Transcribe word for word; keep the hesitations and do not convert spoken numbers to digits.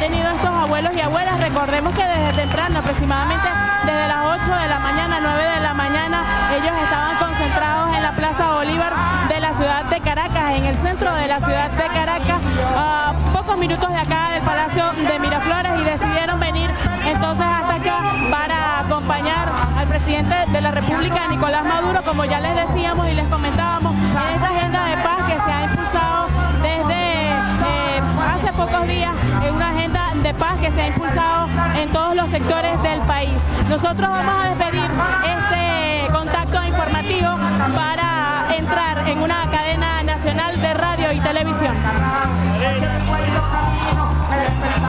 tenido estos abuelos y abuelas. Recordemos que desde temprano, aproximadamente desde las ocho de la mañana, nueve de la mañana, ellos estaban concentrados en la Plaza Bolívar de la ciudad de Caracas, en el centro de la ciudad de Caracas, a pocos minutos de acá del Palacio de Miraflores, y decidieron venir entonces hasta acá para acompañar al presidente de la República, Nicolás Maduro, como ya les decíamos y les comentábamos, en esta agenda de paz que se ha impulsado desde eh, hace pocos días, en una agenda de paz que se ha impulsado en todos los sectores del país. Nosotros vamos a despedir este contacto informativo para entrar en una cadena nacional de radio y televisión.